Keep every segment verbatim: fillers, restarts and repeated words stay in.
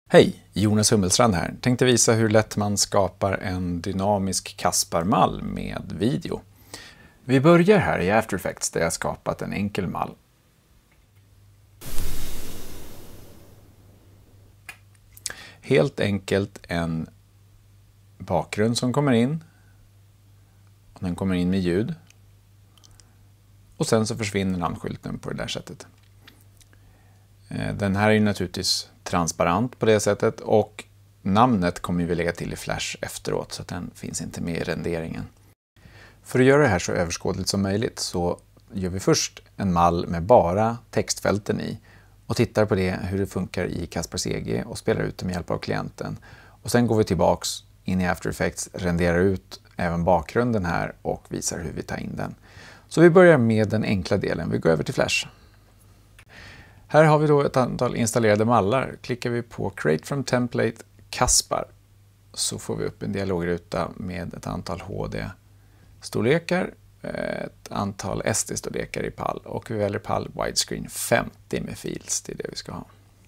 Hej, Jonas Hummelstrand här. Tänkte visa hur lätt man skapar en dynamisk Caspar-mall med video. Vi börjar här i After Effects där jag skapat en enkel mall. Helt enkelt en bakgrund som kommer in. Den kommer in med ljud. Och sen så försvinner namnskylten på det där sättet. Den här är ju naturligtvis transparent på det sättet och namnet kommer vi lägga till i Flash efteråt så att den finns inte med i renderingen. För att göra det här så överskådligt som möjligt så gör vi först en mall med bara textfälten i och tittar på det, hur det funkar i Caspar C G och spelar ut det med hjälp av klienten. Och sen går vi tillbaks in i After Effects, renderar ut även bakgrunden här och visar hur vi tar in den. Så vi börjar med den enkla delen, vi går över till Flash. Här har vi då ett antal installerade mallar. Klickar vi på Create from Template Caspar så får vi upp en dialogruta med ett antal H D-storlekar, ett antal S D-storlekar i P A L och vi väljer P A L Widescreen femtio med files, det är det vi ska ha.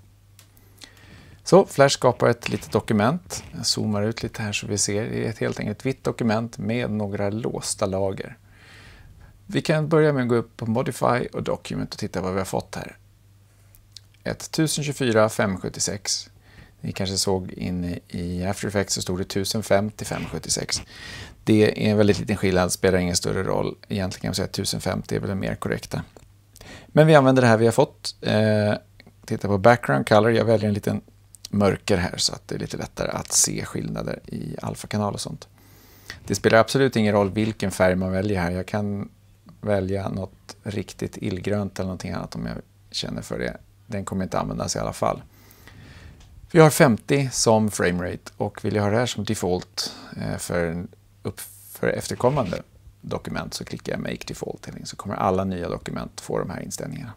Så Flash skapar ett litet dokument. Jag zoomar ut lite här så vi ser. Det är ett helt enkelt vitt dokument med några låsta lager. Vi kan börja med att gå upp på Modify och Document och titta vad vi har fått här. Ett tusen tjugofyra femhundrasjuttiosex. Ni kanske såg in i After Effects så stod det tusen femtio femhundrasjuttiosex. Det är en väldigt liten skillnad, spelar ingen större roll. Egentligen kan man säga att tusen femtio är väl mer korrekta. Men vi använder det här vi har fått. Eh, titta på Background Color. Jag väljer en liten mörker här så att det är lite lättare att se skillnader i alfakanal och sånt. Det spelar absolut ingen roll vilken färg man väljer här. Jag kan välja något riktigt illgrönt eller någonting annat om jag känner för det. Den kommer inte användas i alla fall. Vi har femtio som framerate och vill jag ha det här som default för, upp för efterkommande dokument så klickar jag Make Default så kommer alla nya dokument få de här inställningarna.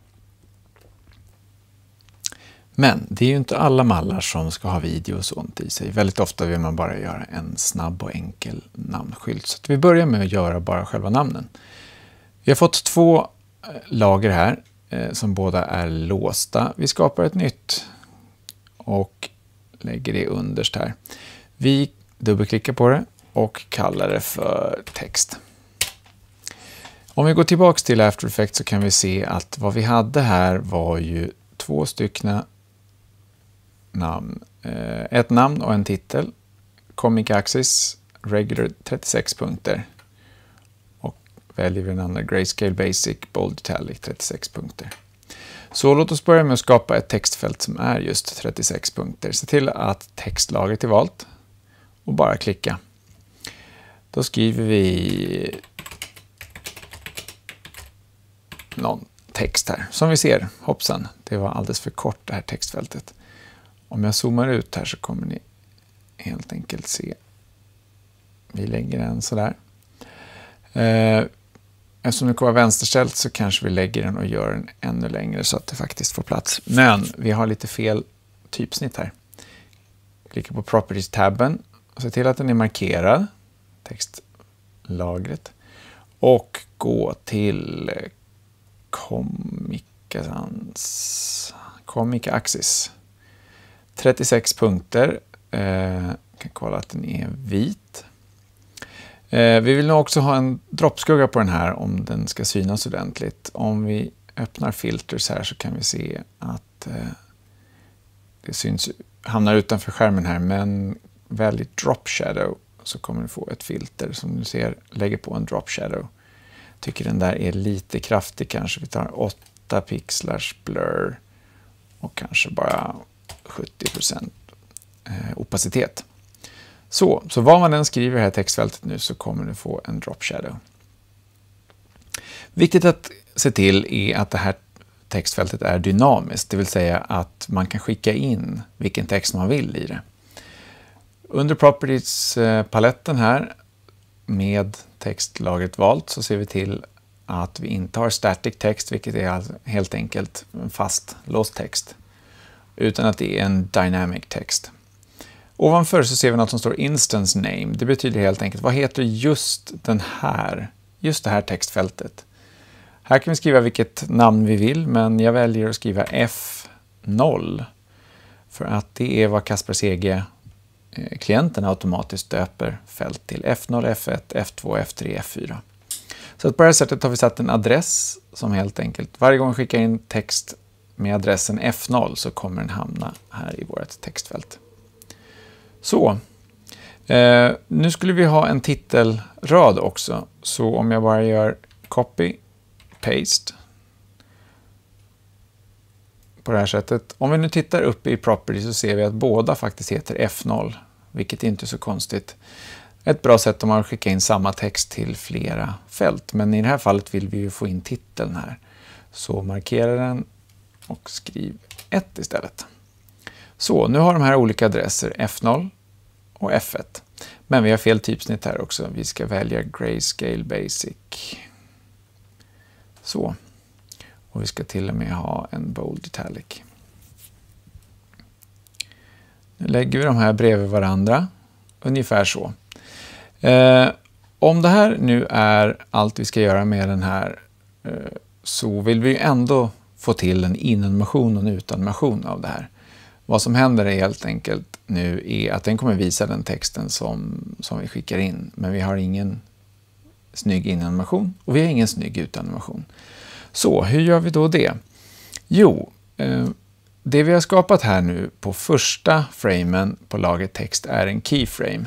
Men det är ju inte alla mallar som ska ha video och sånt i sig. Väldigt ofta vill man bara göra en snabb och enkel namnskylt. Så att vi börjar med att göra bara själva namnen. Vi har fått två lager här som båda är låsta. Vi skapar ett nytt och lägger det underst här. Vi dubbelklickar på det och kallar det för text. Om vi går tillbaks till After Effects så kan vi se att vad vi hade här var ju två styckna namn. Ett namn och en titel. Comic Axis, Regular trettiosex punkter. Väljer vi den andra Grayscale Basic, Bold Italic trettiosex punkter. Så låt oss börja med att skapa ett textfält som är just trettiosex punkter. Se till att textlagret är valt och bara klicka. Då skriver vi någon text här. Som vi ser, hoppsan, det var alldeles för kort det här textfältet. Om jag zoomar ut här så kommer ni helt enkelt se. Vi lägger den sådär. Eh, Eftersom det kommer vara vänsterställt så kanske vi lägger den och gör den ännu längre så att det faktiskt får plats. Men vi har lite fel typsnitt här. Klicka på Properties-tabben och se till att den är markerad, textlagret. Och gå till Comic, Comic Axis. trettiosex punkter. Eh, kan kolla att den är vit. Vi vill nog också ha en droppskugga på den här om den ska synas ordentligt. Om vi öppnar filters här så kan vi se att det syns, hamnar utanför skärmen här. Men välj drop shadow så kommer du få ett filter som du ser lägger på en drop shadow. Tycker den där är lite kraftig kanske. Vi tar åtta pixlars blur och kanske bara sjuttio procent opacitet. Så, så vad man än skriver i det här textfältet nu så kommer du få en drop shadow. Viktigt att se till är att det här textfältet är dynamiskt, det vill säga att man kan skicka in vilken text man vill i det. Under Properties-paletten här med textlagret valt så ser vi till att vi inte har static text, vilket är helt enkelt en fast låst text, utan att det är en dynamic text. Ovanför så ser vi något som står instance name. Det betyder helt enkelt vad heter just den här, just det här textfältet. Här kan vi skriva vilket namn vi vill, men jag väljer att skriva F noll För att det är vad Kasper C G-klienten automatiskt döper fält till F noll, F ett, F två, F tre, F fyra. Så att på det här sättet har vi satt en adress som helt enkelt, varje gång vi skickar in text med adressen F noll så kommer den hamna här i vårt textfält. Så, eh, nu skulle vi ha en titelrad också. Så om jag bara gör copy, paste på det här sättet. Om vi nu tittar upp i property så ser vi att båda faktiskt heter F noll, vilket inte är så konstigt. Ett bra sätt om man skickar in samma text till flera fält, men i det här fallet vill vi ju få in titeln här. Så markera den och skriv ett istället. Så, nu har de här olika adresser F noll och F ett. Men vi har fel typsnitt här också. Vi ska välja Grayscale Basic. Så. Och vi ska till och med ha en Bold Italic. Nu lägger vi de här bredvid varandra. Ungefär så. Eh, om det här nu är allt vi ska göra med den här eh, så vill vi ändå få till en in-animation och en ut-animation av det här. Vad som händer är helt enkelt nu är att den kommer visa den texten som, som vi skickar in. Men vi har ingen snygg in-animation och vi har ingen snygg ut-animation. Så, hur gör vi då det? Jo, eh, det vi har skapat här nu på första framen på lagret text är en keyframe.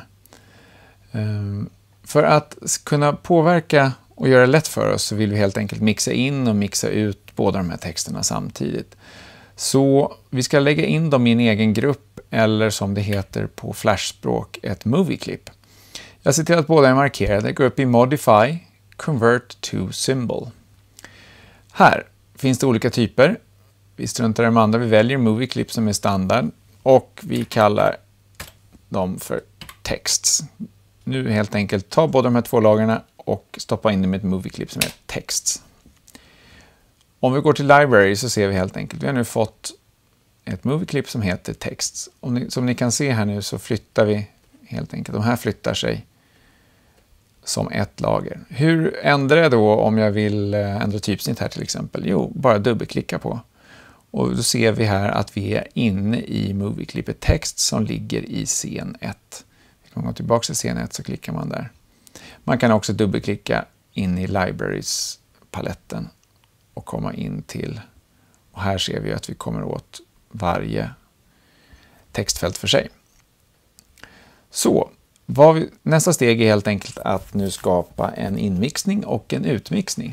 Eh, för att kunna påverka och göra det lätt för oss så vill vi helt enkelt mixa in och mixa ut båda de här texterna samtidigt. Så vi ska lägga in dem i en egen grupp eller som det heter på flashspråk ett movie clip. Jag ser till att båda är markerade, går upp i Modify, Convert to Symbol. Här finns det olika typer. Vi struntar i de andra, vi väljer movie clip som är standard och vi kallar dem för texts. Nu helt enkelt ta båda de här två lagarna och stoppa in dem i ett movie clip som är texts. Om vi går till library så ser vi helt enkelt, vi har nu fått ett movie clip som heter texts. Om ni, som ni kan se här nu så flyttar vi helt enkelt, de här flyttar sig som ett lager. Hur ändrar jag då om jag vill ändra typsnitt här till exempel? Jo, bara dubbelklicka på. Och då ser vi här att vi är inne i movie clipet text som ligger i scen ett. Vi kan gå tillbaka till scen ett så klickar man där. Man kan också dubbelklicka in i libraries-paletten och komma in till, och här ser vi att vi kommer åt varje textfält för sig. Så, vad vi, nästa steg är helt enkelt att nu skapa en inmixning och en utmixning.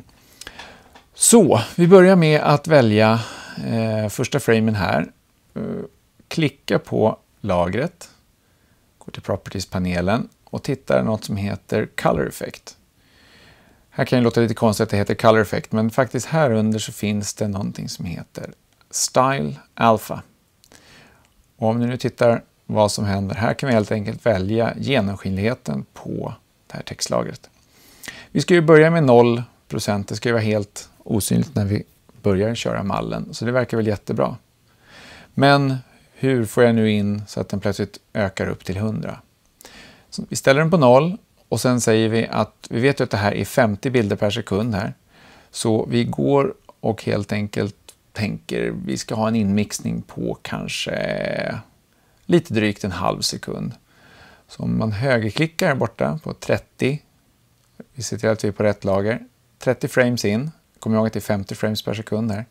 Så, vi börjar med att välja eh, första framen här. Eh, klicka på lagret, gå till Properties-panelen och tittar något som heter Color Effect. Här kan det låta lite konstigt att det heter Color Effect, men faktiskt här under så finns det någonting som heter Style Alpha. Och om ni nu tittar vad som händer, här kan vi helt enkelt välja genomskinligheten på det här textlagret. Vi ska ju börja med noll procent, det ska ju vara helt osynligt när vi börjar köra mallen, så det verkar väl jättebra. Men hur får jag nu in så att den plötsligt ökar upp till hundra? Så vi ställer den på noll. Och sen säger vi att vi vet ju att det här är femtio bilder per sekund här. Så vi går och helt enkelt tänker vi ska ha en inmixning på kanske lite drygt en halv sekund. Så om man högerklickar borta på trettio, vi ser till att vi är på rätt lager, trettio frames in, kommer ihåg att det är femtio frames per sekund här.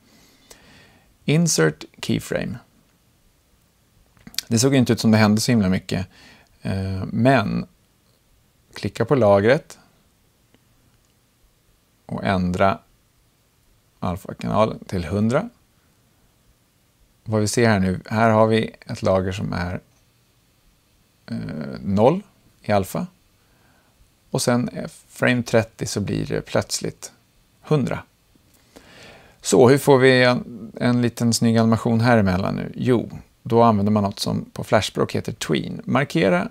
Insert keyframe. Det såg inte ut som det hände så himla mycket, men klicka på lagret och ändra alfakanalen till hundra. Vad vi ser här nu, här har vi ett lager som är eh, noll i alfa. Och sen frame trettio så blir det plötsligt hundra. Så hur får vi en, en liten snygg animation här emellan nu? Jo, då använder man något som på flashspråk heter tween. Markera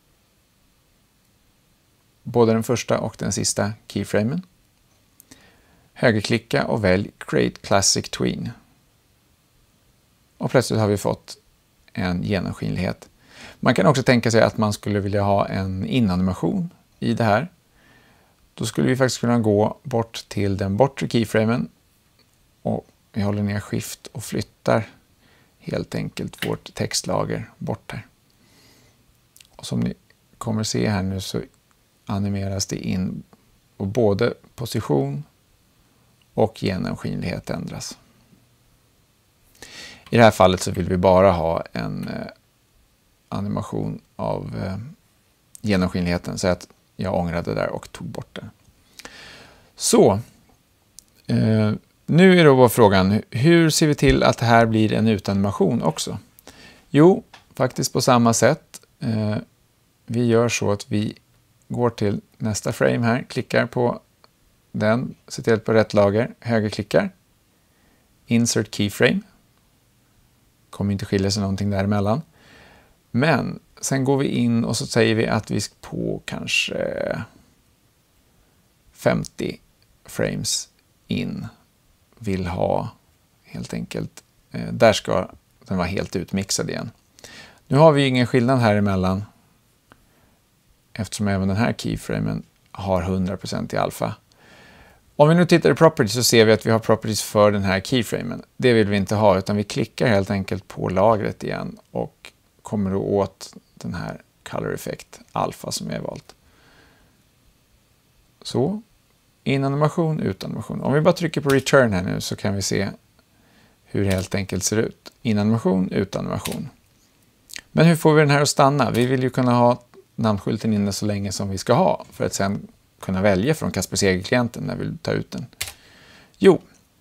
både den första och den sista keyframen. Högerklicka och välj Create Classic Tween. Och plötsligt har vi fått en genomskinlighet. Man kan också tänka sig att man skulle vilja ha en inanimation i det här. Då skulle vi faktiskt kunna gå bort till den bortre keyframen och vi håller ner Shift och flyttar helt enkelt vårt textlager bort här. Och som ni kommer se här nu så animeras det in och både position och genomskinlighet ändras. I det här fallet så vill vi bara ha en eh, animation av eh, genomskinligheten, så att jag ångrade där och tog bort den. Så, eh, nu är då frågan, hur ser vi till att det här blir en utanimation också? Jo, faktiskt på samma sätt. Eh, vi gör så att vi går till nästa frame här, klickar på den, ser till på rätt lager, högerklickar, insert keyframe. Kommer inte skilja sig någonting däremellan. Men sen går vi in och så säger vi att vi på kanske femtio frames in vill ha helt enkelt, eh, där ska den vara helt utmixad igen. Nu har vi ingen skillnad här emellan eftersom även den här keyframen har hundra procent i alfa. Om vi nu tittar i properties så ser vi att vi har properties för den här keyframen. Det vill vi inte ha, utan vi klickar helt enkelt på lagret igen och kommer då åt den här color effect alfa som är valt. Så, in animation, ut animation. Om vi bara trycker på return här nu så kan vi se hur det helt enkelt ser ut. In animation, ut animation. Men hur får vi den här att stanna? Vi vill ju kunna ha namnskylten inne så länge som vi ska ha för att sen kunna välja från Kaspersky-klienten när vi tar ut den. Jo,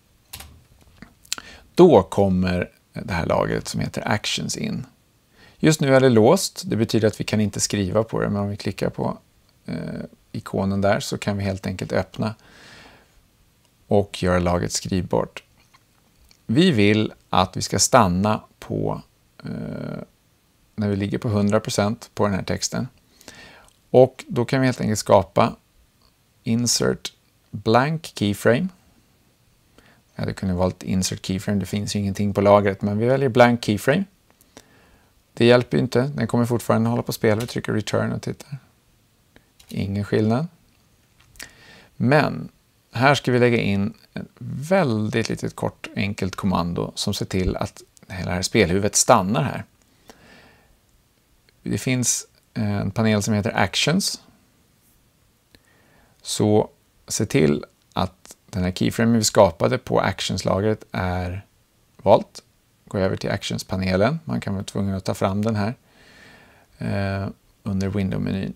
då kommer det här lagret som heter Actions in. Just nu är det låst, det betyder att vi kan inte skriva på det, men om vi klickar på eh, ikonen där så kan vi helt enkelt öppna och göra lagret skrivbart. Vi vill att vi ska stanna på eh, när vi ligger på hundra procent på den här texten. Och då kan vi helt enkelt skapa insert blank keyframe. Jag hade kunnat valt insert keyframe, det finns ju ingenting på lagret, men vi väljer blank keyframe. Det hjälper ju inte, den kommer fortfarande hålla på att spela. Vi trycker return och tittar. Ingen skillnad. Men här ska vi lägga in ett väldigt litet kort enkelt kommando som ser till att hela det här spelhuvudet stannar här. Det finns en panel som heter Actions. Så se till att den här keyframen vi skapade på Actions-lagret är valt. Gå över till Actions-panelen. Man kan vara tvungen att ta fram den här eh, under Window-menyn.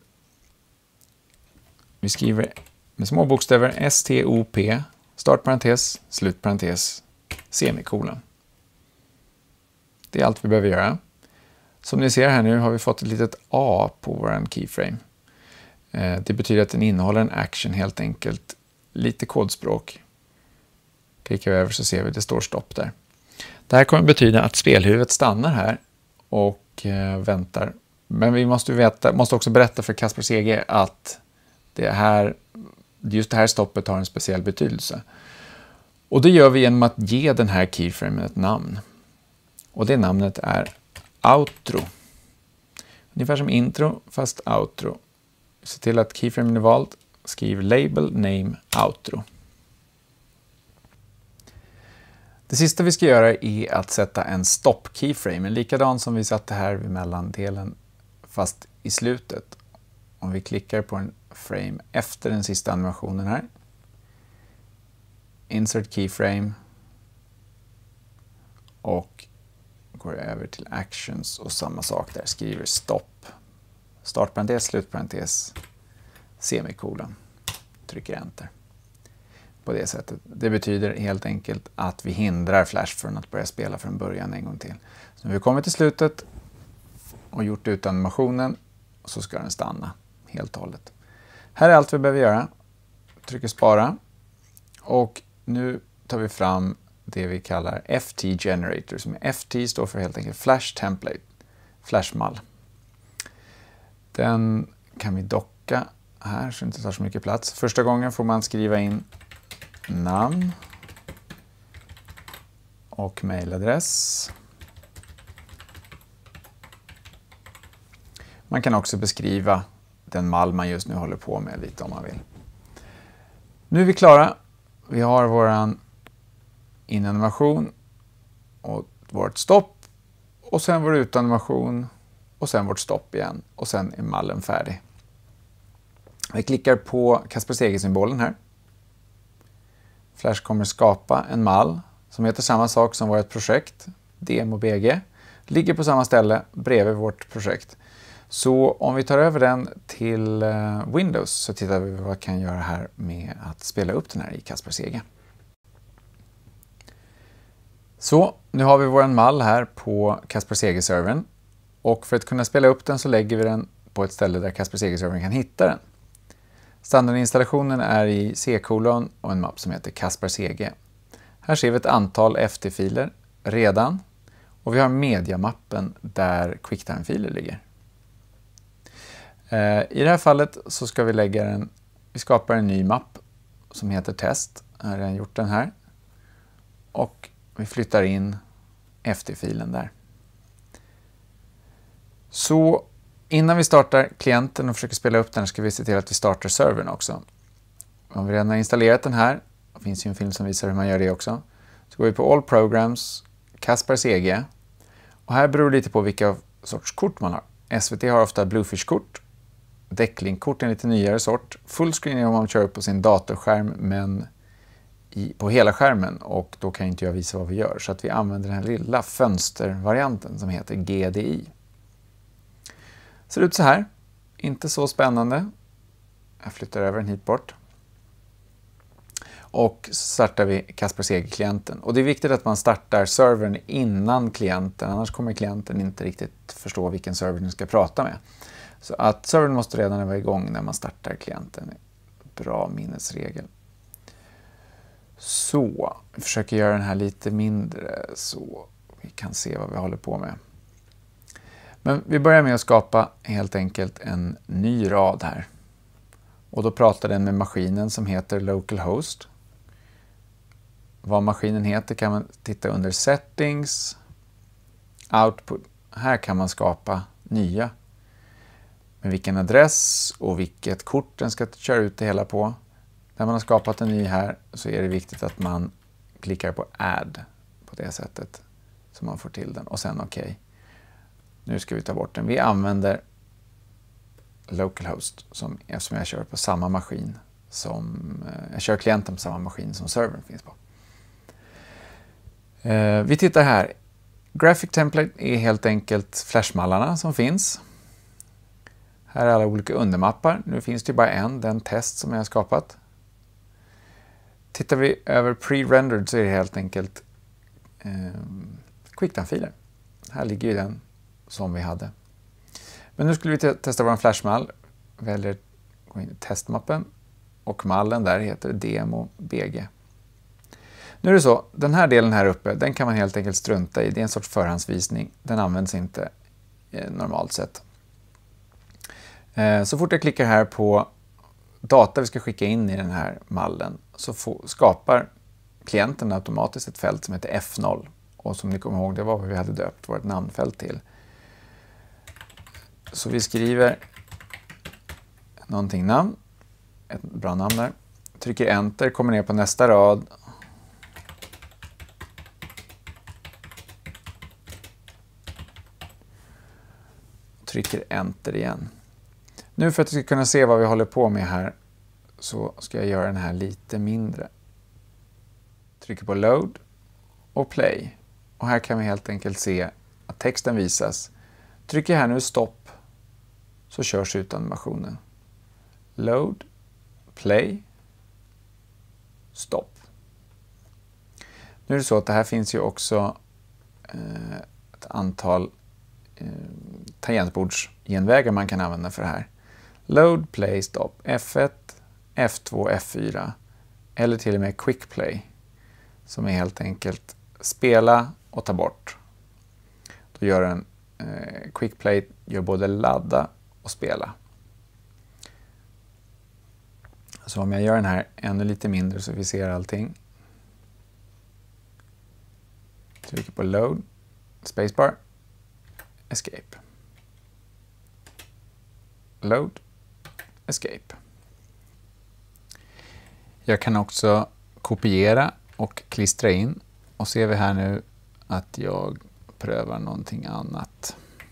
Vi skriver med små bokstäver S T O P, startparentes, slutparentes, semikolon. Det är allt vi behöver göra. Som ni ser här nu har vi fått ett litet A på vår keyframe. Eh, det betyder att den innehåller en action helt enkelt. Lite kodspråk. Klickar vi över så ser vi att det står stopp där. Det här kommer betyda att spelhuvudet stannar här och eh, väntar. Men vi måste, veta, måste också berätta för Kaspersky att det här, just det här stoppet har en speciell betydelse. Och det gör vi genom att ge den här keyframen ett namn. Och det namnet är outro. Ungefär som intro fast outro. Se till att keyframen är vald. Skriv label name outro. Det sista vi ska göra är att sätta en stop keyframe, likadan som vi satte här vid mellandelen fast i slutet. Om vi klickar på en frame efter den sista animationen här. Insert keyframe. Och går över till actions och samma sak där. Skriver stopp. Startparentes, slutparentes, semikolon. Trycker enter. På det sättet. Det betyder helt enkelt att vi hindrar Flash från att börja spela från början en gång till. Så när vi kommer till slutet och gjort ut animationen så ska den stanna helt och hållet. Här är allt vi behöver göra. Trycker spara. Och nu tar vi fram det vi kallar F T Generator. Som F T står för helt enkelt Flash Template. Flashmall. Den kan vi docka här så det inte tar så mycket plats. Första gången får man skriva in namn och mailadress. Man kan också beskriva den mall man just nu håller på med lite om man vill. Nu är vi klara. Vi har våran inanimation och vårt stopp och sen vår utanimation och sen vårt stopp igen och sen är mallen färdig. Vi klickar på Kaspersky-symbolen här. Flash kommer skapa en mall som heter samma sak som vårt projekt, DemoBG. Ligger på samma ställe bredvid vårt projekt. Så om vi tar över den till Windows så tittar vi vad vi kan göra här med att spela upp den här i Kaspersky. Så, nu har vi vår mall här på Kaspersky-servern. Och för att kunna spela upp den så lägger vi den på ett ställe där Kaspersky-servern kan hitta den. Standardinstallationen är i C-kolon och en mapp som heter Kaspersky. Här ser vi ett antal F T-filer redan. Och vi har mediamappen där Quicktime-filer ligger. I det här fallet så ska vi lägga den, vi skapar en ny mapp som heter test. Jag har redan gjort den här. Och vi flyttar in F T-filen där. Så innan vi startar klienten och försöker spela upp den ska vi se till att vi startar servern också. Om vi redan har installerat den här, det finns ju en film som visar hur man gör det också, så går vi på All Programs, Kaspersky. Och här beror det lite på vilka sorts kort man har. S V T har ofta Bluefish-kort. Decklink-kort är en lite nyare sort. Fullscreen är om man kör upp på sin datorskärm men i, på hela skärmen och då kan inte jag visa vad vi gör. Så att vi använder den här lilla fönstervarianten som heter G D I. Ser ut så här. Inte så spännande. Jag flyttar över den hit bort. Och så startar vi Kaspersky-klienten. Och det är viktigt att man startar servern innan klienten. Annars kommer klienten inte riktigt förstå vilken server den ska prata med. Så att servern måste redan vara igång när man startar klienten. Bra minnesregel. Så, vi försöker göra den här lite mindre så vi kan se vad vi håller på med. Men vi börjar med att skapa helt enkelt en ny rad här. Och då pratar den med maskinen som heter localhost. Vad maskinen heter kan man titta under settings, output. Här kan man skapa nya. Med vilken adress och vilket kort den ska köra ut det hela på. När man har skapat en ny här så är det viktigt att man klickar på add på det sättet. Så man får till den och sen okej. Okay. Nu ska vi ta bort den. Vi använder localhost som, eftersom jag kör på samma maskin som jag kör klienten på samma maskin som servern finns på. Eh, vi tittar här. Graphic template är helt enkelt flashmallarna som finns. Här är alla olika undermappar. Nu finns det bara en, den test som jag har skapat. Tittar vi över pre-rendered så är det helt enkelt eh, Quicktime-filer. Här ligger ju den som vi hade. Men nu skulle vi te testa vår flashmall. Väljer gå in i testmappen och mallen där heter DemoBG. Nu är det så, den här delen här uppe, den kan man helt enkelt strunta i. Det är en sorts förhandsvisning. Den används inte eh, normalt sett. Eh, så fort jag klickar här på data vi ska skicka in i den här mallen så få, skapar klienten automatiskt ett fält som heter F noll. Och som ni kommer ihåg, det var vad vi hade döpt vårt namnfält till. Så vi skriver någonting namn, ett bra namn där. Trycker enter, kommer ner på nästa rad. Trycker enter igen. Nu för att vi ska kunna se vad vi håller på med här så ska jag göra den här lite mindre. Trycker på load och play. Och här kan vi helt enkelt se att texten visas. Trycker jag här nu stopp så körs utanimationen. Load, play, stopp. Nu är det så att det här finns ju också eh, ett antal eh, tangentbordsgenvägar man kan använda för det här. Load, play, stop, F ett, F två, F fyra eller till och med quick play som är helt enkelt spela och ta bort. Då gör en eh, quick play gör både ladda och spela. Så om jag gör den här ännu lite mindre så vi ser allting. Trycker på load, spacebar, escape. Load, escape. Jag kan också kopiera och klistra in och ser vi här nu att jag och prövar någonting annat.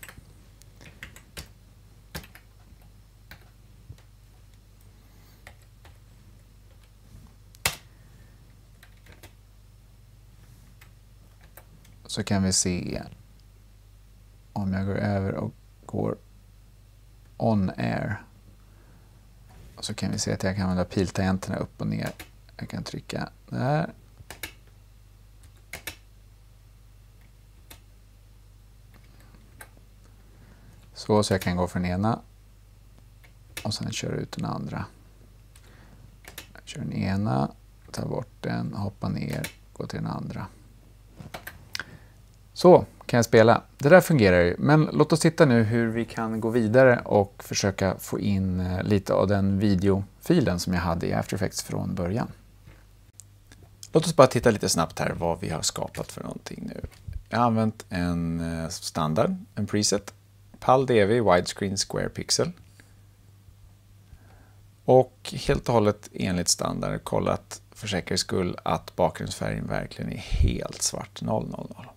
Så kan vi se om jag går över och går on air. Så kan vi se att jag kan använda piltangenterna upp och ner. Jag kan trycka där. Så, så jag kan gå för den ena och sen köra ut den andra. Jag kör den ena, tar bort den, hoppar ner, går till den andra. Så kan jag spela. Det där fungerar ju, men låt oss titta nu hur vi kan gå vidare och försöka få in lite av den videofilen som jag hade i After Effects från början. Låt oss bara titta lite snabbt här vad vi har skapat för någonting nu. Jag har använt en standard, en preset, P A L D V Widescreen Square Pixel. Och helt och hållet enligt standard kollat för säkerhets skull att bakgrundsfärgen verkligen är helt svart noll noll noll.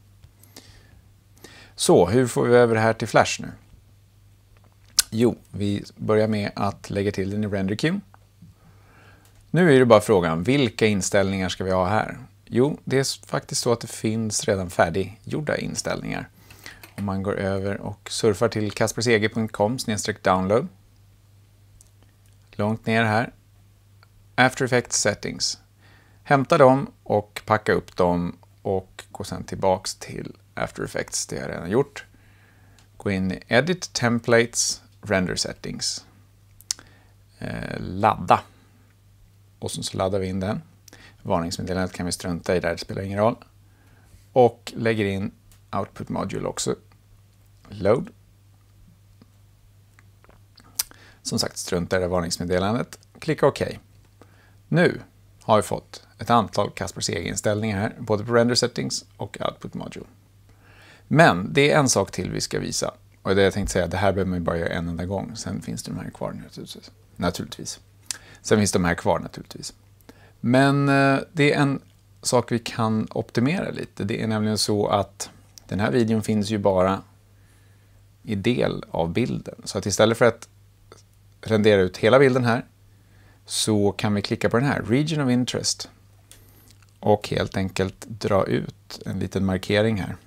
Så, hur får vi över det här till Flash nu? Jo, vi börjar med att lägga till den i RenderQueue. Nu är det bara frågan, vilka inställningar ska vi ha här? Jo, det är faktiskt så att det finns redan färdiggjorda inställningar. Om man går över och surfar till kaspersege punkt com snedstreck download. Långt ner här. After Effects Settings. Hämta dem och packa upp dem och gå sedan tillbaks till After Effects, det har jag redan gjort. Gå in i Edit, Templates, Render Settings. Eh, ladda. Och så laddar vi in den. Varningsmeddelandet kan vi strunta i där, det spelar ingen roll. Och lägger in Output Module också. Load. Som sagt, strunta i det varningsmeddelandet. Klicka OK. Nu har vi fått ett antal Kaspersege-inställningar här, både på Render Settings och Output Module. Men det är en sak till vi ska visa. Och det jag tänkte säga, det här behöver man bara göra en enda gång. Sen finns de här kvar naturligtvis. naturligtvis. Sen finns de här kvar naturligtvis. Men eh, det är en sak vi kan optimera lite. Det är nämligen så att den här videon finns ju bara i del av bilden. Så att istället för att rendera ut hela bilden här så kan vi klicka på den här, Region of Interest. Och helt enkelt dra ut en liten markering här.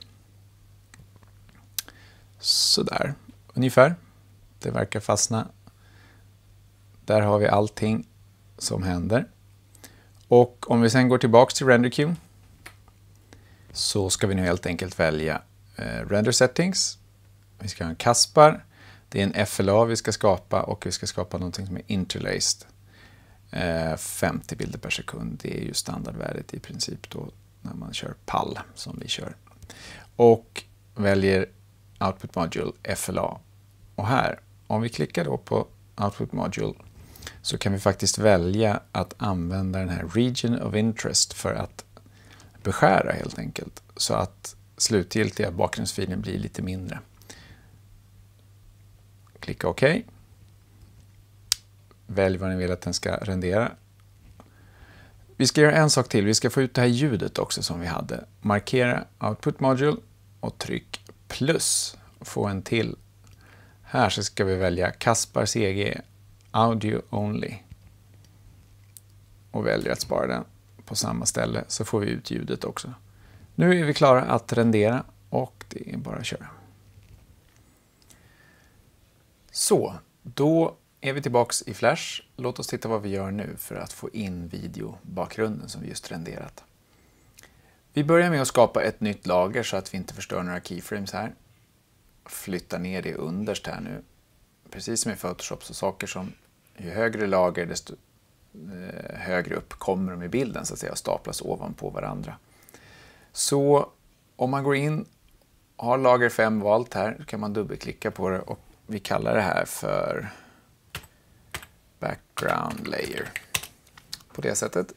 Sådär, ungefär. Det verkar fastna. Där har vi allting som händer. Och om vi sen går tillbaks till RenderQueue så ska vi nu helt enkelt välja eh, Render Settings. Vi ska ha en Caspar. Det är en F L A vi ska skapa och vi ska skapa någonting som är interlaced. Eh, femtio bilder per sekund, det är ju standardvärdet i princip då när man kör P A L som vi kör. Och väljer Output Module F L A. Och här, om vi klickar då på Output Module så kan vi faktiskt välja att använda den här Region of Interest för att beskära helt enkelt. Så att slutgiltiga bakgrundsfilen blir lite mindre. Klicka OK. Välj vad ni vill att den ska rendera. Vi ska göra en sak till. Vi ska få ut det här ljudet också som vi hade. Markera Output Module och tryck plus. Få en till. Här så ska vi välja Caspar C G Audio Only. Och väljer att spara den på samma ställe så får vi ut ljudet också. Nu är vi klara att rendera och det är bara att köra. Så, då är vi tillbaks i Flash. Låt oss titta vad vi gör nu för att få in videobakgrunden som vi just renderat. Vi börjar med att skapa ett nytt lager så att vi inte förstör några keyframes här. Flytta ner det underst här nu. Precis som i Photoshop, så saker som ju högre lager desto eh, högre upp kommer de i bilden så att säga och staplas ovanpå varandra. Så om man går in och har lager fem valt här så kan man dubbelklicka på det och vi kallar det här för background layer. På det sättet.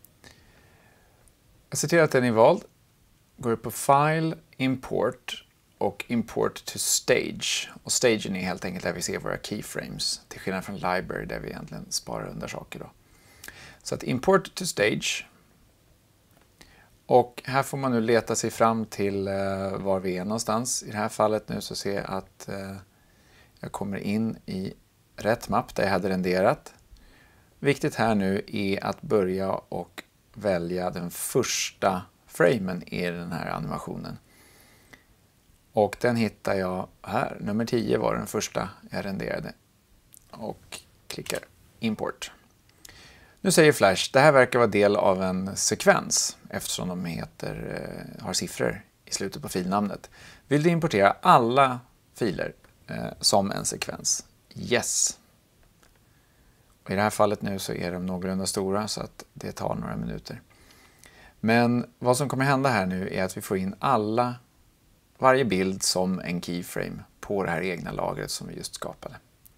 Jag ser till att den är vald. Går upp på File, Import och Import to Stage. Och stagen är helt enkelt där vi ser våra keyframes. Till skillnad från Library där vi egentligen sparar under saker då. Så att Import to Stage. Och här får man nu leta sig fram till eh, var vi är någonstans. I det här fallet nu så ser jag att eh, jag kommer in i rätt mapp där jag hade renderat. Viktigt här nu är att börja och välja den första framen i den här animationen. Och den hittar jag här. Nummer tio var den första jag renderade. Och klickar import. Nu säger Flash, det här verkar vara del av en sekvens eftersom de heter, eh, har siffror i slutet på filnamnet. Vill du importera alla filer eh, som en sekvens? Yes. Och i det här fallet nu så är de någorlunda stora så att det tar några minuter. Men vad som kommer hända här nu är att vi får in alla, varje bild som en keyframe på det här egna lagret som vi just skapade.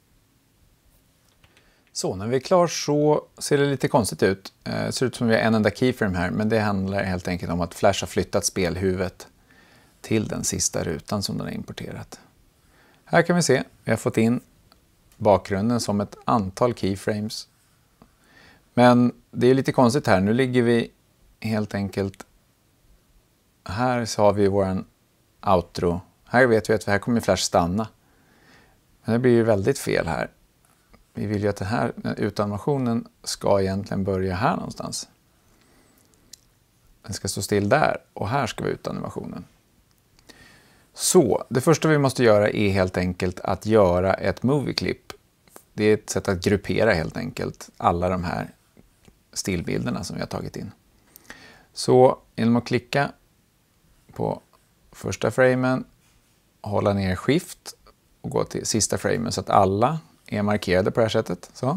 Så när vi är klar så ser det lite konstigt ut. Det ser ut som att vi har en enda keyframe här, men det handlar helt enkelt om att Flash har flyttat spelhuvudet till den sista rutan som den har importerat. Här kan vi se, vi har fått in bakgrunden som ett antal keyframes. Men det är lite konstigt här, nu ligger vi helt enkelt, här så har vi våran outro. Här vet vi att här kommer Flash stanna. Men det blir ju väldigt fel här. Vi vill ju att den här utanimationen ska egentligen börja här någonstans. Den ska stå still där och här ska vi utanimationen. Så, det första vi måste göra är helt enkelt att göra ett movie clip. Det är ett sätt att gruppera helt enkelt alla de här stillbilderna som vi har tagit in. Så genom att klicka på första framen, hålla ner shift och gå till sista framen så att alla är markerade på det här sättet. Så,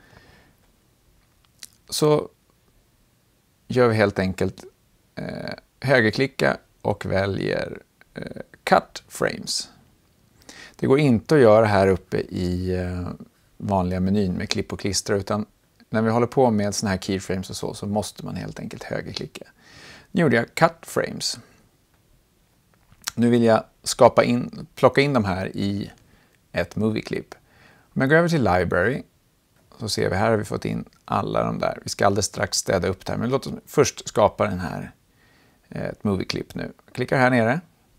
så gör vi helt enkelt eh, högerklicka och väljer eh, cut frames. Det går inte att göra här uppe i eh, vanliga menyn med klipp och klistra, utan när vi håller på med såna här keyframes och så, så måste man helt enkelt högerklicka. Nu gjorde jag cut frames. Nu vill jag skapa in, plocka in de här i ett movie clip. Om jag går över till library så ser vi här har vi fått in alla de där. Vi ska alldeles strax städa upp det här, men låt oss först skapa den här ett movie clip nu. Klickar här nere.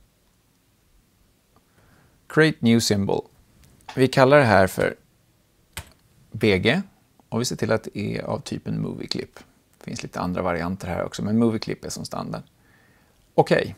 Create new symbol. Vi kallar det här för B G och vi ser till att det är av typen movie clip. Det finns lite andra varianter här också, men movie clip är som standard. Okej. Okay.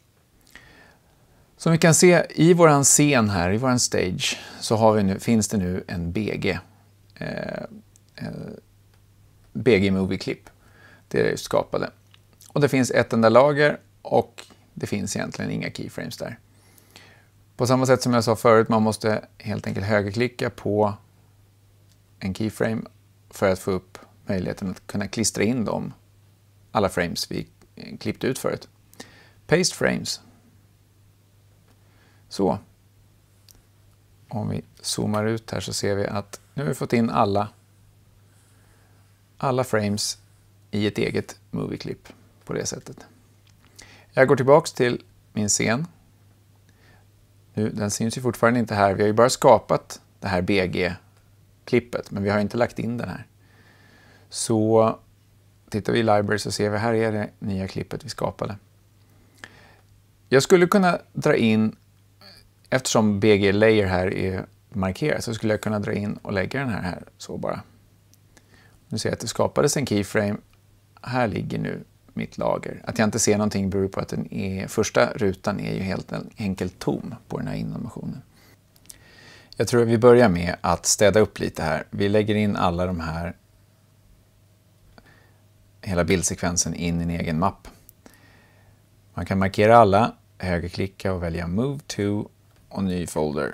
Som vi kan se i våran scen här, i våran stage, så har vi nu, finns det nu en B G. Eh, eh, B G Movie Clip. Det är det skapade. Och det finns ett enda lager och det finns egentligen inga keyframes där. På samma sätt som jag sa förut, man måste helt enkelt högerklicka på en keyframe för att få upp möjligheten att kunna klistra in dem, alla frames vi klippt ut förut. Paste frames. Så. Om vi zoomar ut här så ser vi att nu har vi fått in alla, alla frames i ett eget movie clip på det sättet. Jag går tillbaks till min scen. Nu, den syns ju fortfarande inte här. Vi har ju bara skapat det här B G-klippet, men vi har inte lagt in den här. Så tittar vi i library så ser vi här är det nya klippet vi skapade. Jag skulle kunna dra in, eftersom B G-layer här är markerad, så skulle jag kunna dra in och lägga den här här så bara. Nu ser jag att det skapades en keyframe. Här ligger nu mitt lager. Att jag inte ser någonting beror på att den är, första rutan är ju helt enkelt tom på den här animationen. Jag tror att vi börjar med att städa upp lite här. Vi lägger in alla de här, hela bildsekvensen in i en egen mapp. Man kan markera alla, högerklicka och välja Move to och ny folder.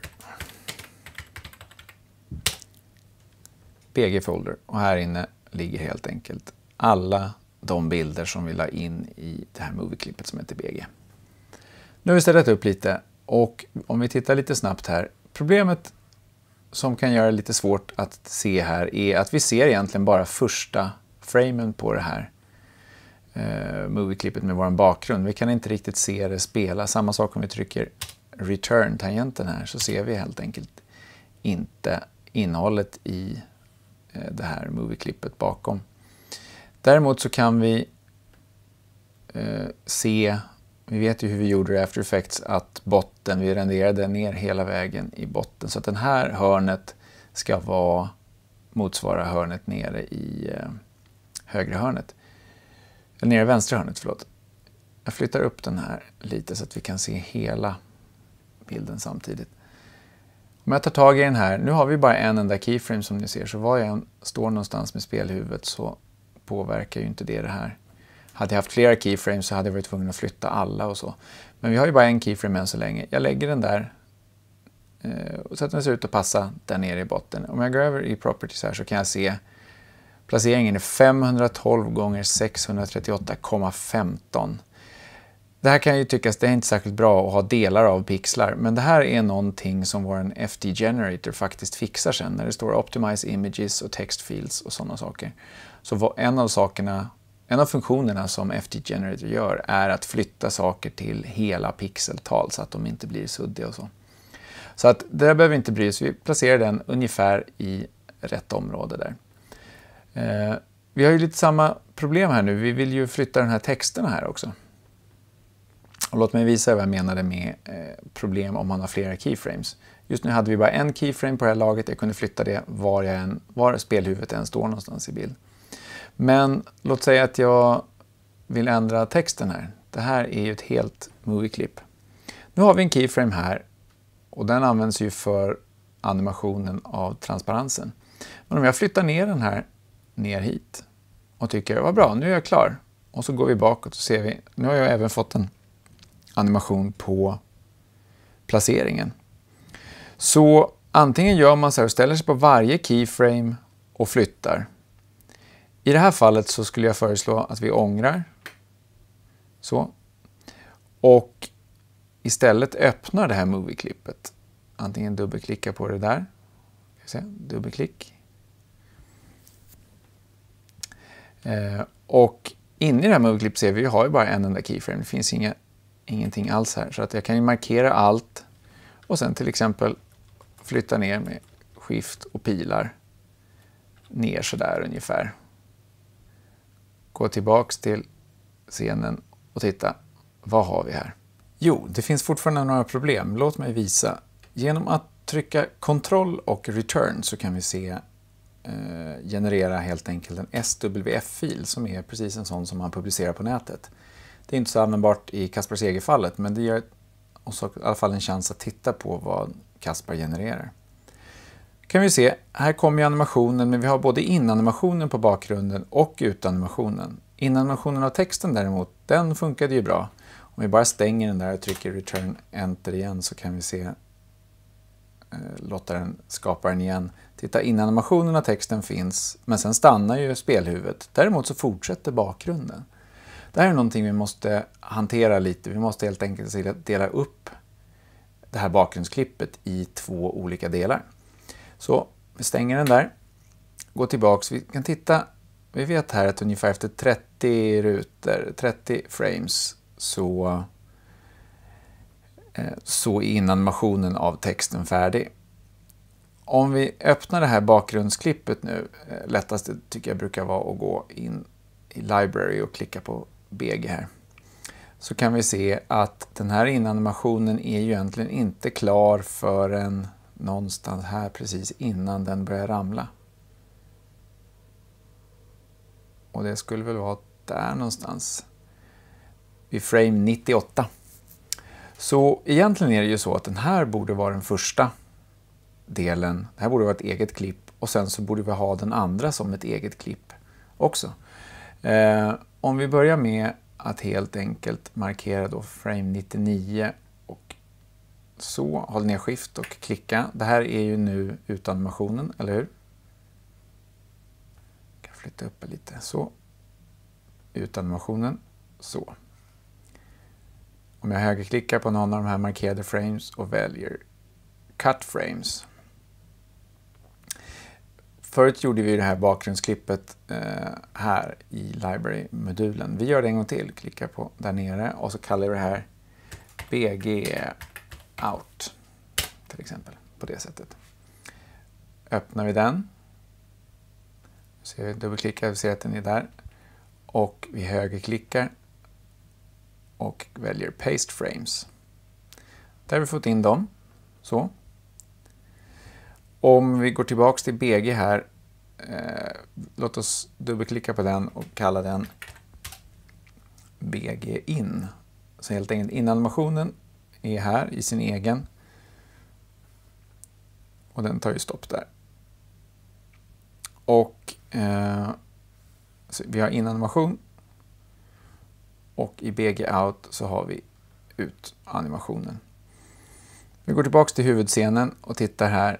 B G-folder. Och här inne ligger helt enkelt alla de bilder som vi la in i det här movie-klippet som heter B G. Nu har vi städat upp lite och om vi tittar lite snabbt här. Problemet som kan göra det lite svårt att se här är att vi ser egentligen bara första framen på det här eh, movie-klippet med vår bakgrund. Vi kan inte riktigt se det spela. Samma sak om vi trycker return-tangenten här så ser vi helt enkelt inte innehållet i eh, det här movie-klippet bakom. Däremot så kan vi eh, se, vi vet ju hur vi gjorde det i After Effects, att botten, vi renderade ner hela vägen i botten. Så att den här hörnet ska vara, motsvara hörnet nere i eh, högra hörnet. Eller nere i vänstra hörnet, förlåt. Jag flyttar upp den här lite så att vi kan se hela bilden samtidigt. Om jag tar tag i den här, nu har vi bara en enda keyframe som ni ser, så var jag än står någonstans med spelhuvudet så påverkar ju inte det det här. Hade jag haft flera keyframes så hade jag varit tvungen att flytta alla och så. Men vi har ju bara en keyframe än så länge. Jag lägger den där eh, så att den ser ut att passa där nere i botten. Om jag går över i properties här så kan jag se placeringen är femhundratolv gånger sexhundratrettioåtta komma femton. Det här kan ju tyckas, det är inte särskilt bra att ha delar av pixlar, men det här är någonting som vår F D Generator faktiskt fixar sen när det står Optimize Images och Text Fields och sådana saker. Så en av sakerna, en av funktionerna som F D Generator gör är att flytta saker till hela pixeltal så att de inte blir suddiga och så. Så att det där behöver vi inte bry oss, vi placerar den ungefär i rätt område där. Eh, vi har ju lite samma problem här nu, vi vill ju flytta den här texterna här också. Och låt mig visa vad jag menade med eh, problem om man har flera keyframes. Just nu hade vi bara en keyframe på det här laget, jag kunde flytta det var, jag än, var spelhuvudet än står någonstans i bild. Men låt säga att jag vill ändra texten här. Det här är ju ett helt movie-klipp. Nu har vi en keyframe här och den används ju för animationen av transparensen. Men om jag flyttar ner den här ner hit och tycker vad bra, nu är jag klar. Och så går vi bakåt och ser vi, nu har jag även fått en animation på placeringen. Så antingen gör man så här och ställer sig på varje keyframe och flyttar. I det här fallet så skulle jag föreslå att vi ångrar. Så. Och istället öppnar det här movie-klippet. Antingen dubbelklicka på det där. Se, dubbelklick. Eh, och inne i det här movie-klippet ser vi att vi har ju bara en enda keyframe. Det finns inga, ingenting alls här. Så att jag kan ju markera allt och sen till exempel flytta ner med skift och pilar ner så där ungefär. Gå tillbaks till scenen och titta, vad har vi här? Jo, det finns fortfarande några problem. Låt mig visa. Genom att trycka Ctrl och Return så kan vi se eh, generera helt enkelt en S W F-fil som är precis en sån som man publicerar på nätet. Det är inte så användbart i Kaspars Seger-fallet, men det ger oss i alla fall en chans att titta på vad Kaspar genererar. Kan vi se, här kommer ju animationen, men vi har både inanimationen på bakgrunden och utanimationen. Inanimationen av texten däremot, den funkade ju bra. Om vi bara stänger den där och trycker Return Enter igen så kan vi se, eh, låta den skapa den igen. Titta, inanimationen av texten finns, men sen stannar ju spelhuvudet. Däremot så fortsätter bakgrunden. Det här är någonting vi måste hantera lite. Vi måste helt enkelt dela upp det här bakgrundsklippet i två olika delar. Så vi stänger den där, går tillbaks, vi kan titta, vi vet här att ungefär efter trettio rutor, trettio frames så, så är animationen av texten färdig. Om vi öppnar det här bakgrundsklippet nu, lättast tycker jag brukar vara att gå in i Library och klicka på B G här. Så kan vi se att den här inanimationen är ju egentligen inte klar förrän någonstans här precis innan den börjar ramla. Och det skulle väl vara där någonstans. Vid frame nittioåtta. Så egentligen är det ju så att den här borde vara den första delen. Det här borde vara ett eget klipp. Och sen så borde vi ha den andra som ett eget klipp också. Eh, om vi börjar med att helt enkelt markera då frame nittionio och så, håll ner skift och klicka. Det här är ju nu utan animationen, eller hur? Jag kan flytta upp lite, så. Utan animationen, så. Om jag högerklickar på någon av de här markerade frames och väljer Cut Frames. Förut gjorde vi det här bakgrundsklippet eh, här i Library-modulen. Vi gör det en gång till, klicka på där nere och så kallar vi det här B G Out till exempel, på det sättet. Öppnar vi den. Så vi dubbelklickar, vi ser att den är där. Och vi högerklickar och väljer Paste Frames. Där har vi fått in dem. Så. Om vi går tillbaka till B G här, eh, låt oss dubbelklicka på den och kalla den B G in. Så helt enkelt inanimationen är här i sin egen. Och den tar ju stopp där. Och eh, så vi har inanimation. Och i B G out så har vi ut animationen. Vi går tillbaka till huvudscenen och tittar här.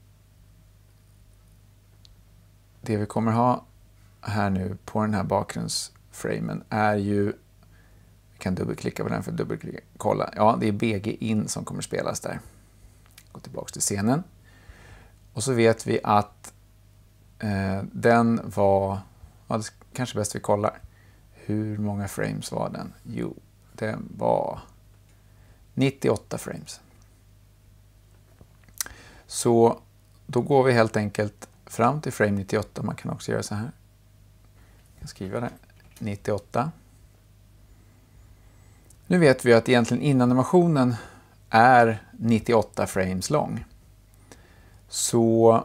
Det vi kommer ha här nu på den här bakgrundsframen är ju, vi kan dubbelklicka på den för att dubbelklicka, kolla. Ja, det är B G in som kommer spelas där. Gå tillbaka till scenen. Och så vet vi att eh, den var, ja, det kanske bäst vi kollar. Hur många frames var den? Jo, den var nittioåtta frames. Så då går vi helt enkelt fram till frame nittioåtta. Man kan också göra så här. Jag kan skriva det. nittioåtta. Nu vet vi att egentligen inanimationen är nittioåtta frames lång. Så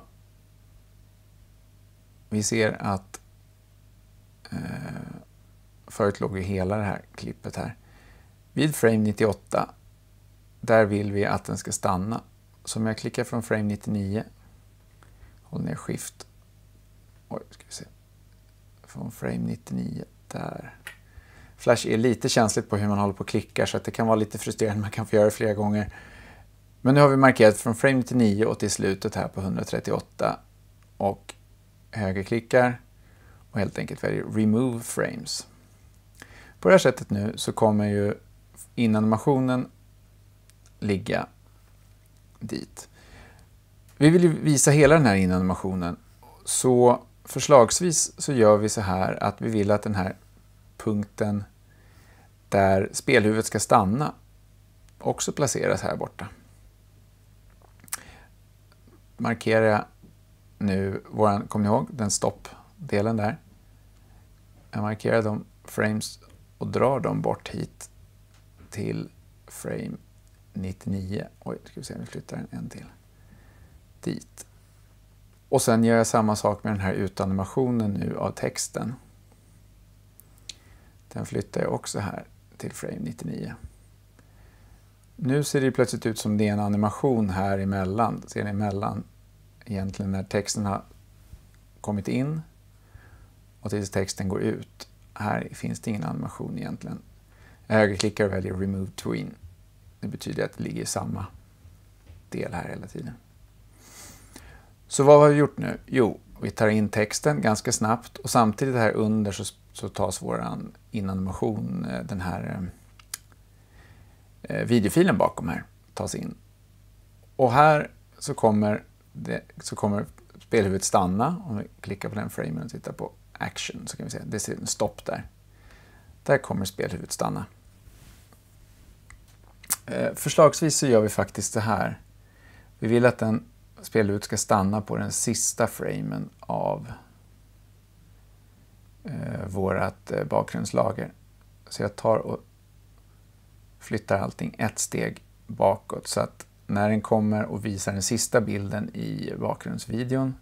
vi ser att eh, förut låg ju hela det här klippet här. Vid frame nittioåtta, där vill vi att den ska stanna. Så om jag klickar från frame nittionio, håller ner shift. Oj, ska vi se. Från frame nittionio, där. Flash är lite känsligt på hur man håller på och klickar, så att det kan vara lite frustrerande, man kan få göra det flera gånger. Men nu har vi markerat från frame nittionio och till slutet här på etthundratrettioåtta. Och högerklickar och helt enkelt väljer remove frames. På det här sättet nu så kommer ju inanimationen ligga dit. Vi vill ju visa hela den här inanimationen, så förslagsvis så gör vi så här att vi vill att den här punkten där spelhuvudet ska stanna också placeras här borta. Markerar jag nu våran, kommer ni ihåg den stoppdelen där? Jag markerar de frames och drar dem bort hit till frame nittionio. Oj, ska vi se om vi flyttar den en till. Dit. Och sen gör jag samma sak med den här utanimationen nu av texten. Den flyttar jag också här till frame nittionio. Nu ser det plötsligt ut som det är en animation här emellan. Ser ni emellan egentligen när texten har kommit in och tills texten går ut. Här finns det ingen animation egentligen. Jag högerklickar och väljer remove tween. Det betyder att det ligger i samma del här hela tiden. Så vad har vi gjort nu? Jo, vi tar in texten ganska snabbt och samtidigt här under så, så tas våran inanimation, den här eh, videofilen bakom här, tas in. Och här så kommer, det, så kommer spelhuvudet stanna. Om vi klickar på den framen och tittar på action så kan vi se det ser en stopp där. Där kommer spelhuvudet stanna. Eh, förslagsvis så gör vi faktiskt det här. Vi vill att den spelhuvudet ska stanna på den sista framen av eh, vårat eh, bakgrundslager. Så jag tar och flyttar allting ett steg bakåt så att när den kommer och visar den sista bilden i bakgrundsvideon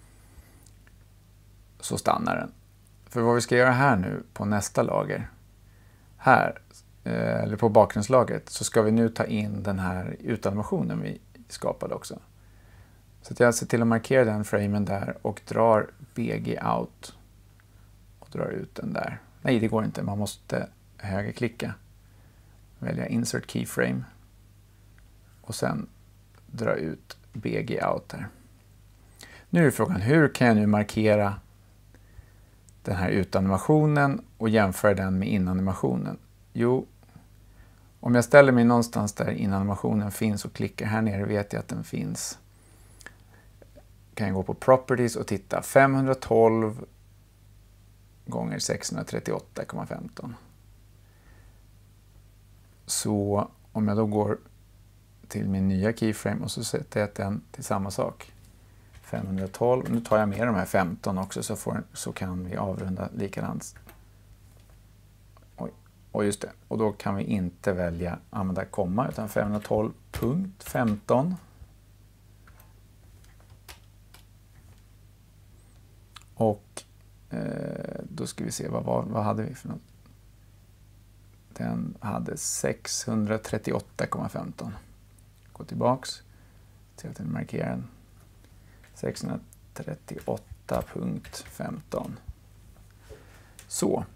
så stannar den. För vad vi ska göra här nu på nästa lager, här, eh, eller på bakgrundslagret, så ska vi nu ta in den här utanimationen vi skapade också. Så att jag ser till att markera den framen där och drar B G out och drar ut den där. Nej, det går inte. Man måste högerklicka. Välja insert keyframe och sen dra ut B G out här. Nu är frågan, hur kan jag nu markera den här utanimationen och jämföra den med inanimationen? Jo, om jag ställer mig någonstans där inanimationen finns och klickar här nere vet jag att den finns. Kan jag gå på properties och titta femhundratolv gånger sexhundratrettioåtta komma femton. Så om jag då går till min nya keyframe och så sätter jag den till samma sak. femhundratolv. Nu tar jag med de här femton också så, får, så kan vi avrunda likadant. Oj. Och just det, och då kan vi inte välja använda komma utan femhundratolv punkt femton. Och eh, då ska vi se, vad, vad, vad hade vi för något? Den hade sexhundratrettioåtta komma femton. Gå tillbaks till att den markerar den. sexhundratrettioåtta punkt femton. Så.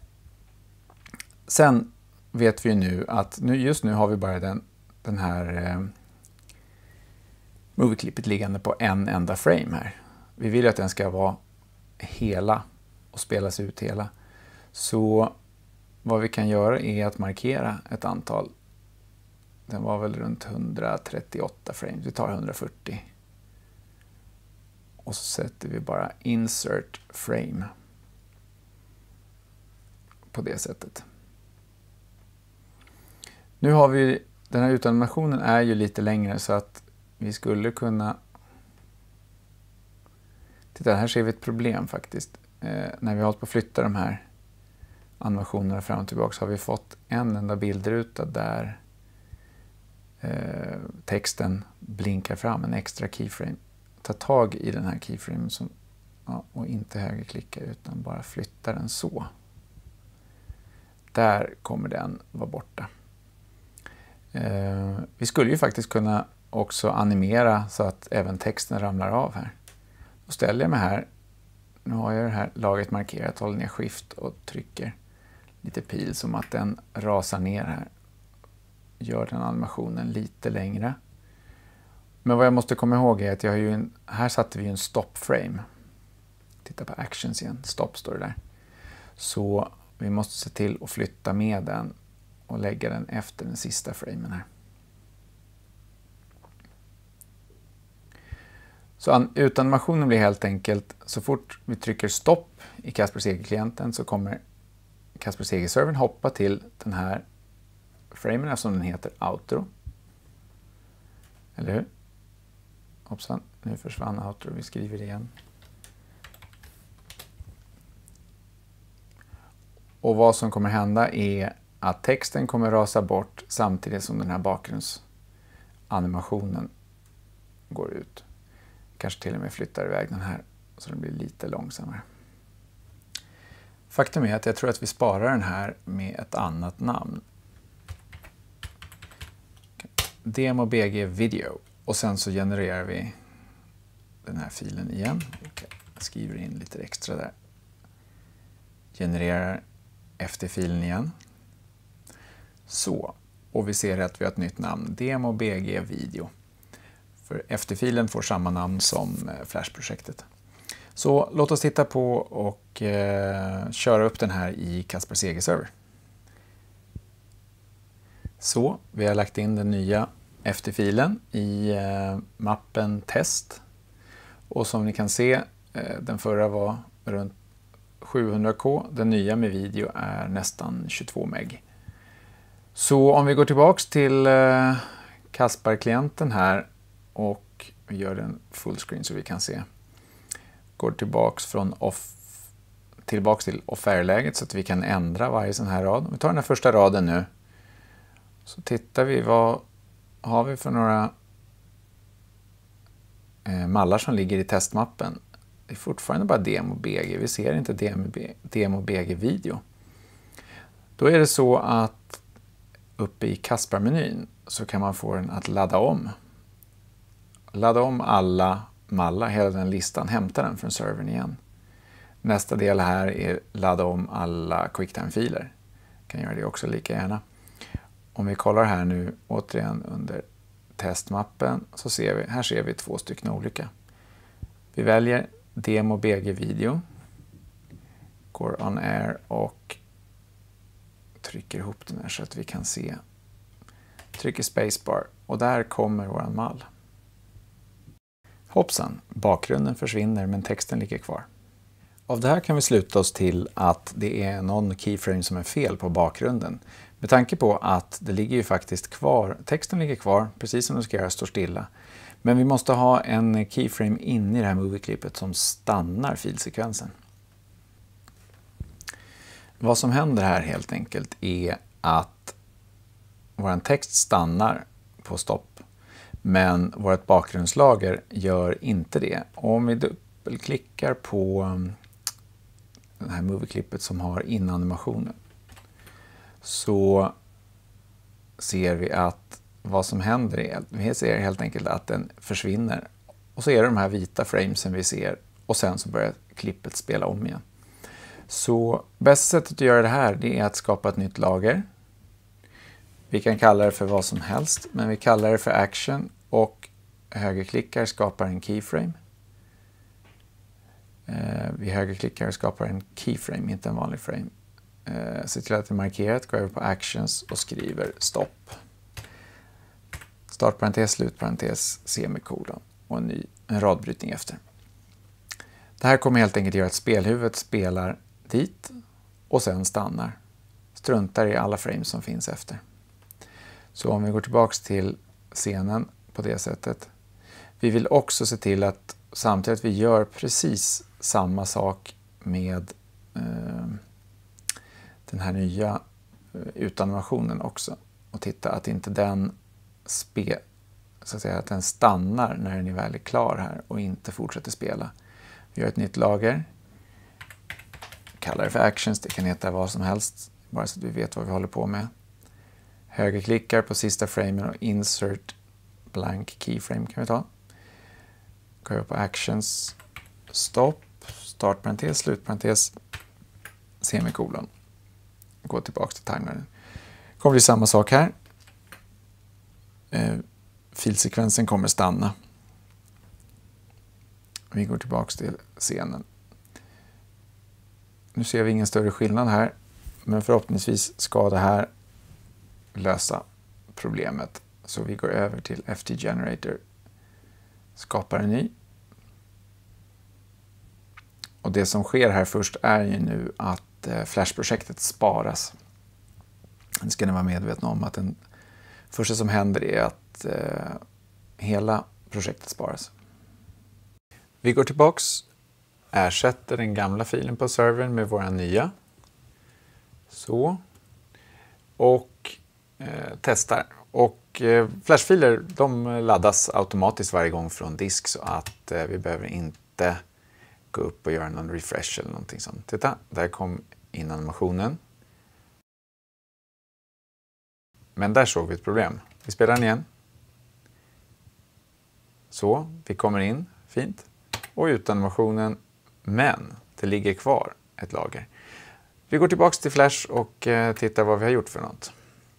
Sen vet vi nu att nu, just nu har vi bara den, den här eh, movieklippet liggande på en enda frame här. Vi vill att den ska vara hela och spelas ut hela. Så vad vi kan göra är att markera ett antal. Den var väl runt etthundratrettioåtta frames. Vi tar etthundrafyrtio. Och så sätter vi bara insert frame. På det sättet. Nu har vi, den här utanimationen är ju lite längre så att vi skulle kunna... Titta, här ser vi ett problem faktiskt. Eh, när vi har hållit på att flytta de här animationerna fram och tillbaka så har vi fått en enda bildruta där eh, texten blinkar fram, en extra keyframe. Ta tag i den här keyframen som, ja, och inte högerklicka utan bara flytta den så. Där kommer den vara borta. Eh, vi skulle ju faktiskt kunna också animera så att även texten ramlar av här. Då ställer jag mig här. Nu har jag det här laget markerat, håller ner skift och trycker lite pil som att den rasar ner här. Gör den animationen lite längre. Men vad jag måste komma ihåg är att jag har ju en, här satte vi en stop frame. Titta på actions igen, stop står det där. Så vi måste se till att flytta med den och lägga den efter den sista framen här. Så utanimationen blir helt enkelt, så fort vi trycker stopp i Kaspersky-klienten så kommer Kaspersky-servern hoppa till den här framen eftersom den heter outro. Eller hur? Hoppsan, nu försvann outro, vi skriver det igen. Och vad som kommer hända är att texten kommer rasa bort samtidigt som den här bakgrundsanimationen går ut. Kanske till och med flyttar iväg den här så den blir lite långsammare. Faktum är att jag tror att vi sparar den här med ett annat namn. DemoBG video. Och sen så genererar vi den här filen igen. Jag skriver in lite extra där. Genererar F T-filen igen. Så. Och vi ser att vi har ett nytt namn. DemoBG video. För F T-filen får samma namn som Flash-projektet. Så låt oss titta på och eh, köra upp den här i Kaspersky server. Så, vi har lagt in den nya F T-filen i eh, mappen test. Och som ni kan se, eh, den förra var runt sjuhundra K. Den nya med video är nästan tjugotvå meg. Så om vi går tillbaks till eh, Kasper-klienten här och vi gör den fullscreen så vi kan se. Går tillbaks från off tillbaks till off-air-läget så att vi kan ändra varje sån här rad. Om vi tar den här första raden nu så tittar vi vad har vi för några eh, mallar som ligger i testmappen. Det är fortfarande bara DemoBG. Vi ser inte DemoBG video. Då är det så att uppe i Kasper-menyn så kan man få den att ladda om. Ladda om alla mallar, hela den listan, hämta den från servern igen. Nästa del här är ladda om alla Quicktime-filer. Kan göra det också lika gärna. Om vi kollar här nu återigen under testmappen så ser vi, här ser vi två stycken olika. Vi väljer DemoBG video, går on air och trycker ihop den här så att vi kan se. Trycker spacebar och där kommer våran mall. Hoppsan, bakgrunden försvinner men texten ligger kvar. Av det här kan vi sluta oss till att det är någon keyframe som är fel på bakgrunden. Med tanke på att det ligger ju faktiskt kvar, texten ligger kvar precis som den ska göra, står stilla. Men vi måste ha en keyframe inne i det här movieklippet som stannar filsekvensen. Vad som händer här helt enkelt är att vår text stannar på stopp, men vårt bakgrundslager gör inte det. Och om vi dubbelklickar på det här movie-klippet som har inanimationen, så ser vi att vad som händer är, vi ser helt enkelt att den försvinner. Och så är det de här vita framesen vi ser, och sen så börjar klippet spela om igen. Så bästa sättet att göra det här, det är att skapa ett nytt lager. Vi kan kalla det för vad som helst, men vi kallar det för action, och högerklickar skapar en keyframe. Eh, vi högerklickar och skapar en keyframe, inte en vanlig frame. Eh, se till att det är markerat, gå över på actions och skriver stopp. Startparentes, slutparentes, semikolon och en ny en radbrytning efter. Det här kommer helt enkelt göra att spelhuvudet spelar dit och sen stannar. Struntar i alla frames som finns efter. Så om vi går tillbaks till scenen på det sättet. Vi vill också se till att samtidigt vi gör precis samma sak med eh, den här nya eh, utanimationen också. Och titta att inte den spe, så att säga, att den stannar när den är väl är klar här och inte fortsätter spela. Vi gör ett nytt lager. Kallar det för actions, det kan heta vad som helst, bara så att vi vet vad vi håller på med. Högerklickar på sista framen och insert blank keyframe kan vi ta. Går över på actions, stopp, startparentes, slutparentes, semikolon. Gå tillbaka till timelinen. Kommer bli samma sak här. Eh, filsekvensen kommer stanna. Vi går tillbaka till scenen. Nu ser vi ingen större skillnad här, men förhoppningsvis ska det här lösa problemet. Så vi går över till F T Generator, skapar en ny. Och det som sker här först är ju nu att eh, Flash-projektet sparas. Nu ska ni vara medvetna om att den första som händer är att eh, hela projektet sparas. Vi går tillbaks, ersätter den gamla filen på servern med våra nya. Så. Och eh, testar. Och eh, flashfiler, de laddas automatiskt varje gång från disk, så att eh, vi behöver inte gå upp och göra någon refresh eller någonting sånt. Titta, där kom in animationen. Men där såg vi ett problem. Vi spelar den igen. Så, vi kommer in, fint. Och ut animationen, men det ligger kvar ett lager. Vi går tillbaka till Flash och eh, tittar vad vi har gjort för något.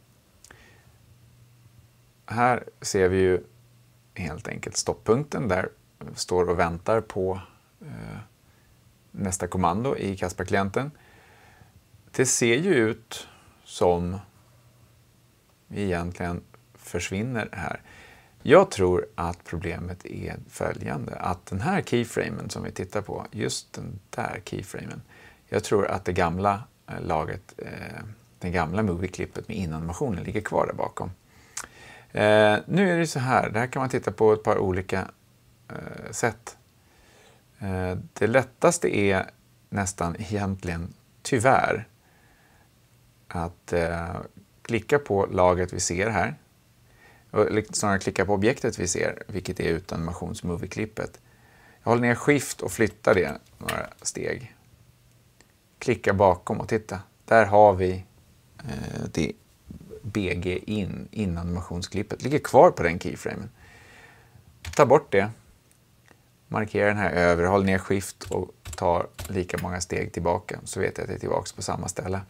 Här ser vi ju helt enkelt stopppunkten där står och väntar på eh, nästa kommando i Caspar-klienten. Det ser ju ut som vi egentligen försvinner här. Jag tror att problemet är följande, att den här keyframen som vi tittar på, just den där keyframen, jag tror att det gamla laget, eh, det gamla movie-klippet med inanimationen ligger kvar där bakom. Eh, nu är det så här, det här kan man titta på ett par olika eh, sätt. Eh, det lättaste är nästan egentligen, tyvärr, att eh, klicka på laget vi ser här. Eller snarare klicka på objektet vi ser, vilket är utanimationsmovie-klippet. Jag håller ner shift och flyttar det några steg. Klicka bakom och titta. Där har vi eh, det B G in, inanimationsklippet. Ligger kvar på den keyframen. Ta bort det. Markera den här över, håll ner shift och tar lika många steg tillbaka. Så vet jag att det är tillbaka på samma ställe.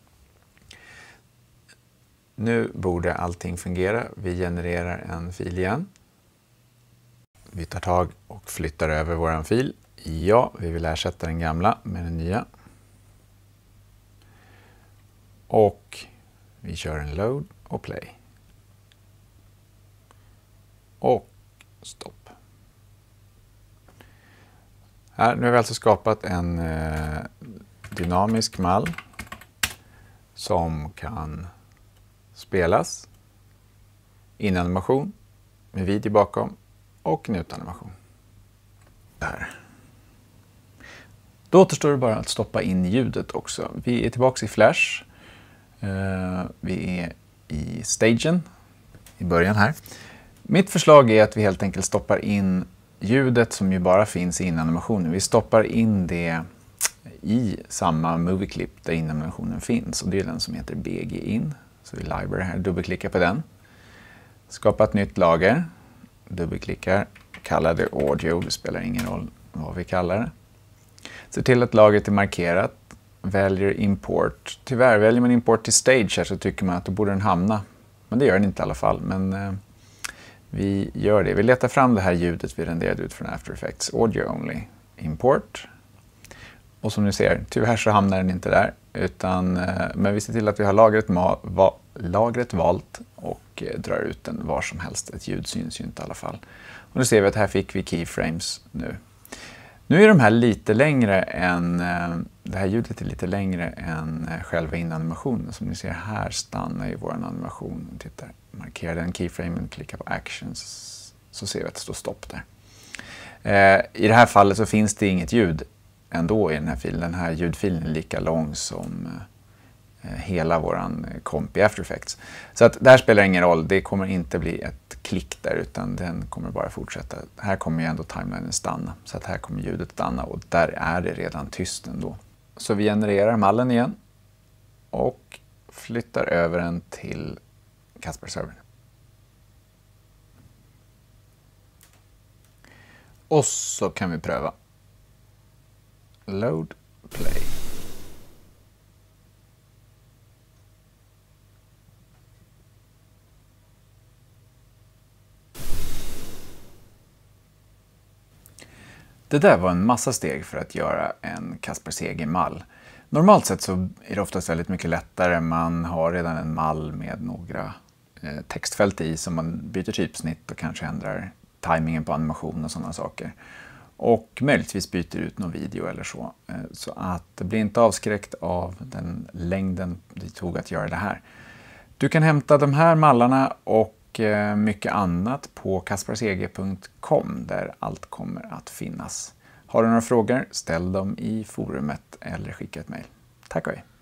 Nu borde allting fungera. Vi genererar en fil igen. Vi tar tag och flyttar över vår fil. Ja, vi vill ersätta den gamla med den nya. Och vi kör en load och play. Och stopp. Här, nu har vi alltså skapat en eh, dynamisk mall som kan spelas, inanimation med video bakom och en utanimation. Där. Då återstår det bara att stoppa in ljudet också. Vi är tillbaka i Flash. Vi är i stagen i början här. Mitt förslag är att vi helt enkelt stoppar in ljudet som ju bara finns i inanimationen. Vi stoppar in det i samma movie clip där inanimationen finns. Och det är den som heter B G in. Så vi library här, dubbelklickar på den. Skapa ett nytt lager. Dubbelklickar, kallar det audio, det spelar ingen roll vad vi kallar det. Se till att lagret är markerat. Väljer import. Tyvärr, väljer man import till stage här så tycker man att då borde den hamna. Men det gör den inte i alla fall. Men eh, vi gör det. Vi letar fram det här ljudet vi renderade ut från After Effects. Audio only. Import. Och som ni ser, tyvärr så hamnar den inte där. Utan, eh, men vi ser till att vi har lagret, va, lagret valt och eh, drar ut den var som helst. Ett ljud syns ju inte i alla fall. Och nu ser vi att här fick vi keyframes nu. Nu är de här lite längre än, det här ljudet är lite längre än själva inanimationen. Som ni ser här stannar ju vår animation. Tittar, markerar den keyframen, klickar på actions så ser vi att det står stopp där. I det här fallet så finns det inget ljud ändå i den här filen. Den här ljudfilen är lika lång som hela våran komp i After Effects. Så att det här spelar ingen roll, det kommer inte bli ett klick där utan den kommer bara fortsätta. Här kommer ju ändå timelinen stanna, så att här kommer ljudet stanna och där är det redan tyst ändå. Så vi genererar mallen igen och flyttar över den till Casper-servern. Och så kan vi pröva. Load, play. Det där var en massa steg för att göra en Casper C G-mall. Normalt sett så är det oftast väldigt mycket lättare. Man har redan en mall med några eh, textfält i som man byter typsnitt och kanske ändrar timingen på animation och sådana saker. Och möjligtvis byter ut någon video eller så. Eh, så att det blir inte avskräckt av den längden det tog att göra det här. Du kan hämta de här mallarna och mycket annat på casper c g punkt com där allt kommer att finnas. Har du några frågor, ställ dem i forumet eller skicka ett mejl. Tack och hej!